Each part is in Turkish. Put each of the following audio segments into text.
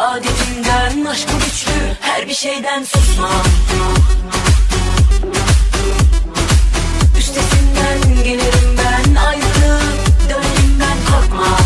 Adetimden aşkı güçlü, her bir şeyden susmam. Üstesinden gelirim ben, ayrılıp dönerim ben, korkmam.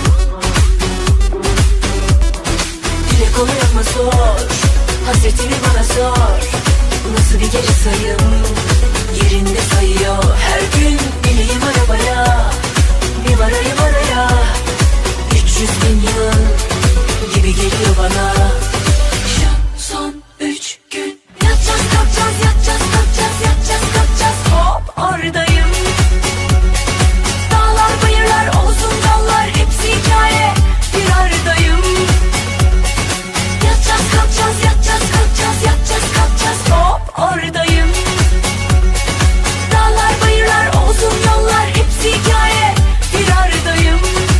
Dile kolay ama zor, hasretini bana sor. Nasıl bir gece sayım, yerinde sayıyor. Her gün bineyim arabaya, bir varayım araya. 300.000 yıl gibi geliyor bana. Şu son 3 gün yatacağız kalkacağız, yatacağız kalkacağız, yatacağız kalkacağız. Hop oradayım. Dağlar bayırlar olsun dallar, hepsi hikaye, bir aradayım. Yatacağız kalkacağız, yatacağız kalkacağız, yatacağız kalkacağız. Hop oradayım. Dağlar bayırlar olsun yollar, hepsi hikaye, bir aradayım.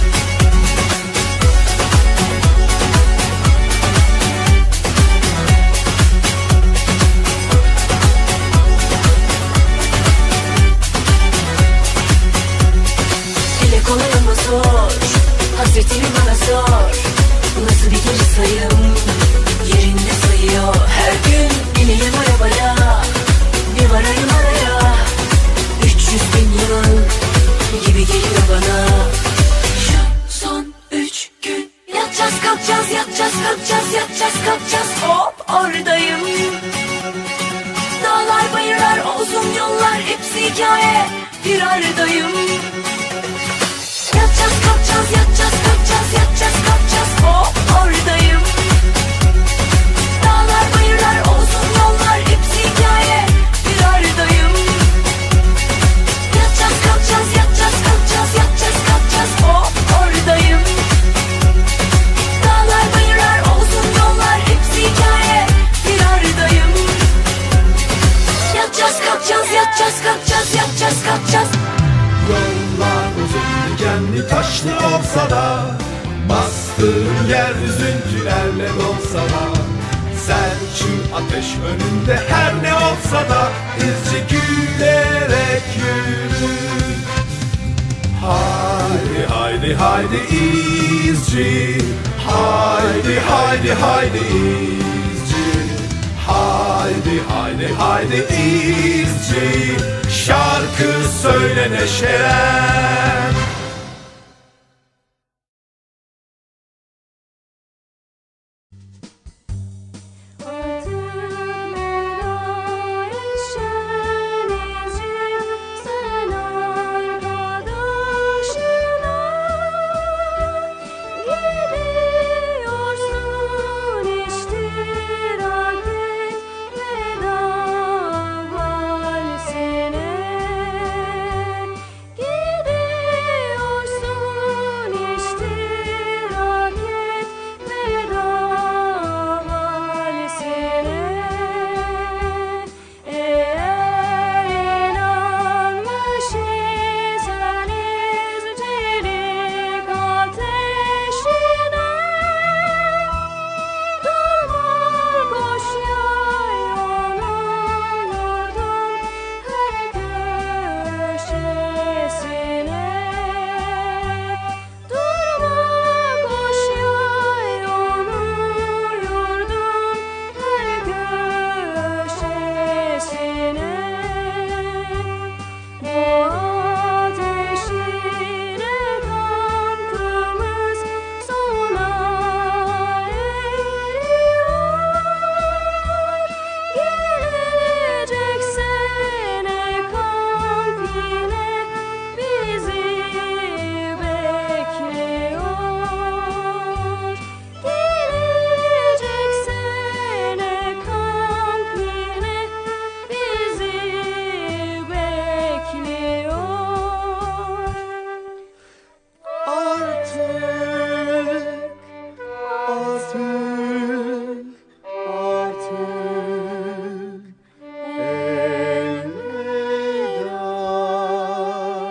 Dile kolay ama zor, hasretini bana sor. Nasıl bir geri sayım, yerinde sayıyor. Her gün bineyim arabaya, bir varayım araya. 300.000 yıl gibi geliyor bana. Şu son 3 gün yatacağız kalkacağız, yatacağız kalkacağız, yatacağız kalkacağız. Hop oradayım. Dağlar bayırlar olsun yollar, hepsi hikaye, bir aradayım. Yatacağız kalkacağız, yatacağız kalkacağız, yatacağız kalkacağız. Hop oradayım. Dağlar bayırlar olsun yollar, hepsi hikaye, bir aradayım. Yatacağız kalkacağız, yatacağız kalkacağız, yatacağız kalkacağız. Hop oradayım. Dağlar bayırlar olsun yollar, hepsi hikaye, bir aradayım. Yatacağız kalkacağız, yatacağız kalkacağız, yatacağız kalkacağız. Yollar uzun dikenli taşlı olsa da, bastığım yer üzüntülerle dolsa da, sen şu ateş önünde her ne olsa da, izci gülerek yürü. Haydi haydi haydi izci, haydi haydi haydi izci, haydi haydi haydi izci, şarkı söyle neşelen.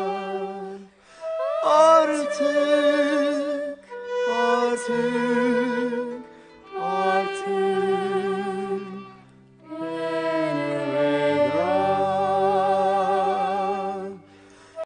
Artık